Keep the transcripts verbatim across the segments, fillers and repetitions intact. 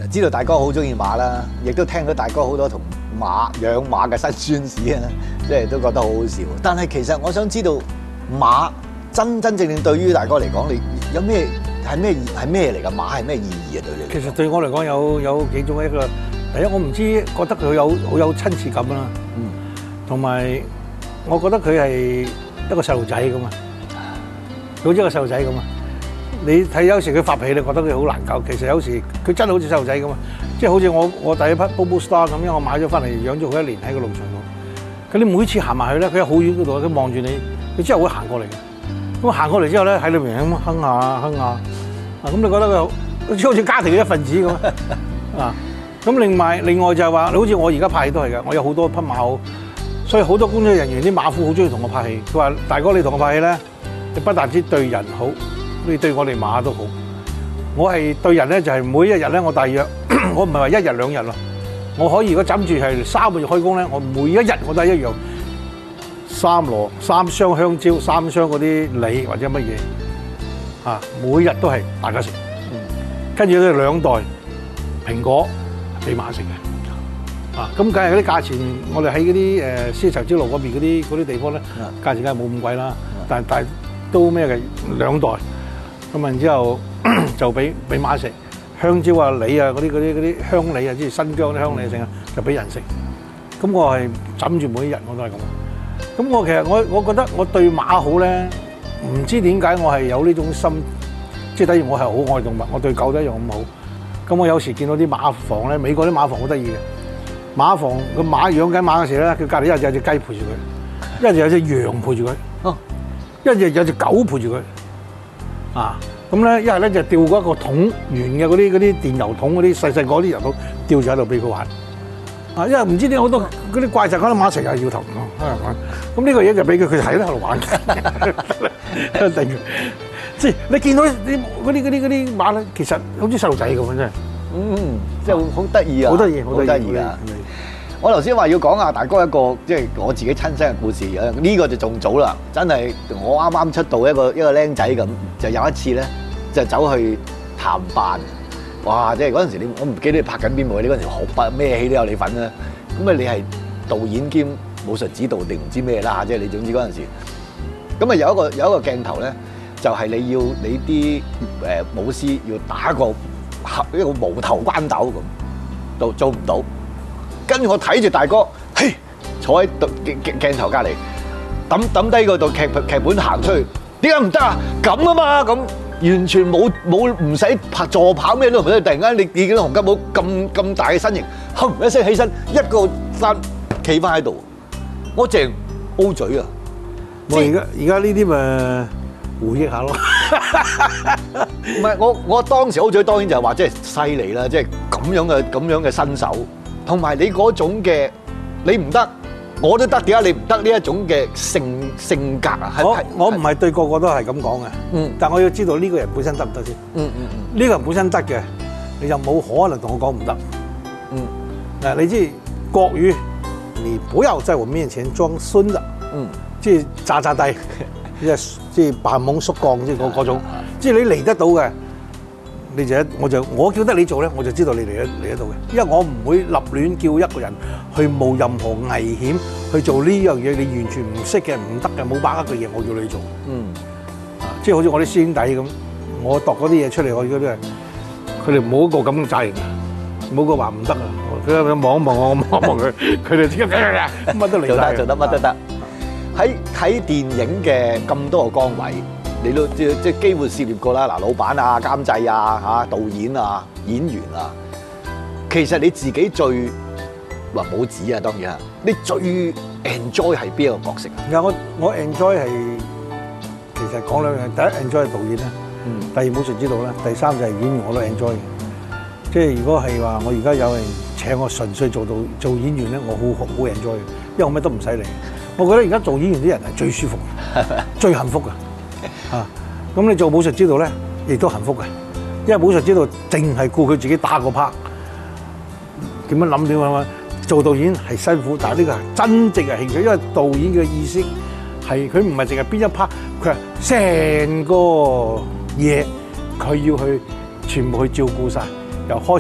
知道大哥好中意馬啦，亦都聽到大哥好多同馬養馬嘅辛酸史啊，即係都覺得好好笑。但係其實我想知道馬真真正正對於大哥嚟講，你有咩係咩係咩嚟㗎？馬係咩意義啊？對你？ 其實對我嚟講有有幾種，一個第一我唔知覺得佢有好有親切感啦，嗯，同埋我覺得佢係一個細路仔咁啊，好似一個細路仔咁啊。你睇有時佢發脾氣，你覺得佢好難搞。其實有時佢真係好似細路仔咁啊，即係好似我我第一匹 Bobo Star 咁樣，我買咗翻嚟養咗佢一年喺個農場度。咁你每次行埋去咧，佢喺好遠嗰度，佢望住你，佢之後會行過嚟嘅。咁行過嚟之後咧，喺裏面咁哼下哼下，啊咁你覺得佢好似好似家庭嘅一份子咁啊。咁另外另外就係話，好似我而家拍戲都係嘅，我有好多匹馬好，所以好多工作人員啲馬夫好中意同我拍戲。佢話：大哥你同我拍戲咧，你不但止對人好。你對我哋馬都好，我係對人咧就係每一日咧，我大約我唔係話一日兩日咯，我可以如果枕住係三個月開工咧，我每一日我都係一樣三籮三箱香蕉、三箱嗰啲梨或者乜嘢啊，每日都係大家食，跟住咧兩袋蘋果俾馬食嘅啊，咁梗係嗰啲價錢，我哋喺嗰啲誒絲綢之路嗰邊嗰啲嗰啲地方咧，價錢梗係冇咁貴啦，但但都咩嘅兩袋。咁然之後就俾俾馬食香蕉啊、梨啊嗰啲嗰啲嗰啲香梨啊，即係新疆啲香梨剩啊，就俾人食。咁我係枕住每一日我都係咁。咁我其實我我覺得我對馬好咧，唔知點解我係有呢種心，即係等於我係好愛動物，我對狗都一樣咁好。咁我有時見到啲馬房咧，美國啲馬房好得意嘅，馬房個馬養緊馬嘅時候咧，佢隔離一日有隻雞陪住佢，一日有隻羊陪住佢，哦，一日有隻狗陪住佢。啊，咁咧一係咧就吊嗰一個桶圓嘅嗰啲嗰啲電油桶嗰啲細細個啲油桶吊住喺度俾佢玩。啊，因為唔知點好多嗰啲怪獸嗰啲馬成日搖頭喺度玩。咁呢個嘢就俾佢佢喺度玩嘅。定即係你見到啲嗰啲嗰啲嗰啲馬咧，其實好似細路仔咁樣真係。 嗯，即係好得意啊！ 好得意，好得意㗎。 我頭先話要講下大哥一個即係我自己親身嘅故事啊！呢個就仲早啦，真係我啱啱出道一個一個僆仔咁，就有一次咧就走去探班，哇！即係嗰陣時你我唔記得你拍緊邊部，你嗰陣時好拍咩戲都有你份啦。咁啊你係導演兼武術指導定唔知咩啦？即係你總之嗰陣時，咁啊有一個有一個鏡頭咧，就係你要你啲誒武師要打個一個無頭關斗咁，都做唔到。跟住我睇住大哥，嘿，坐喺度鏡鏡頭隔離，抌抌低個度劇劇本行出去，點解唔得啊？咁啊嘛，咁完全冇冇唔使拍助跑咩都唔使，突然間你你見到洪金寶咁咁大嘅身形，哼一聲起身，一個翻企翻喺度，我淨 O 嘴啊！ 我而家而家呢啲咪回憶下咯。 唔係我我當時 O 嘴當然就係話即係犀利啦，即係咁樣嘅咁樣嘅身手。同埋你嗰種嘅你唔得，我都得，點解你唔得呢一種嘅性性格啊？ 我我唔係對個個都係咁講嘅，嗯，但我要知道呢個人本身得唔得先，嗯嗯嗯，呢個人本身得嘅，你就冇可能同我講唔得，嗯，嗱你知國語，你不要在我面前裝孫的，嗯，即係詐詐低，即係即係扮懵縮降，即係嗰嗰種，即係你嚟得到嘅。你就我就我叫得你做咧，我就知道你嚟得嚟得到嘅，因為我唔會立亂叫一個人去冒任何危險去做呢樣嘢，你完全唔識嘅、唔得嘅、冇把握嘅嘢，我叫你做。嗯，啊，即係好似我啲師兄弟咁，我度嗰啲嘢出嚟，我嗰啲係佢哋冇一個咁嘅責任，冇個話唔得啊！佢望一望我，望一望佢，佢哋即刻乜都嚟晒， 做得乜都得。喺喺電影嘅咁多個崗位。你都即即幾乎涉獵過啦，嗱，老闆啊、監製啊、嚇導演啊、演員啊，其實你自己最話冇指啊，當然啊，你最 enjoy 係邊一個角色啊？ 我我 enjoy 係其實講兩樣，第一 enjoy 係導演啦，嗯，第二武術指導啦，第三就係演員我都 enjoy 嘅。即係如果係話我而家有人請我純粹做到做演員咧，我好好 enjoy 嘅，因為我咩都唔使理。我覺得而家做演員啲人係最舒服、最幸福嘅。啊，咁你做武術指導咧，亦都幸福嘅，因為武術指導淨係顧佢自己打個 part，點樣諗點樣，做導演係辛苦，但係呢個係真正嘅興趣，因為導演嘅意思係佢唔係淨係邊一 part，佢係成個嘢佢要去全部去照顧晒，由開始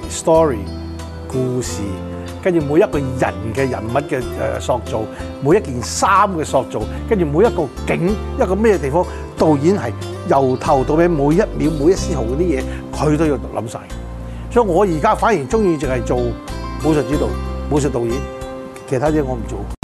story 故事，跟住每一個人嘅人物嘅誒塑造，每一件衫嘅塑造，跟住每一個景一個咩地方，導演係由頭到尾每一秒每一絲毫嗰啲嘢，佢都要諗晒。所以我而家反而中意淨係做武術指導、武術導演，其他啲我唔做。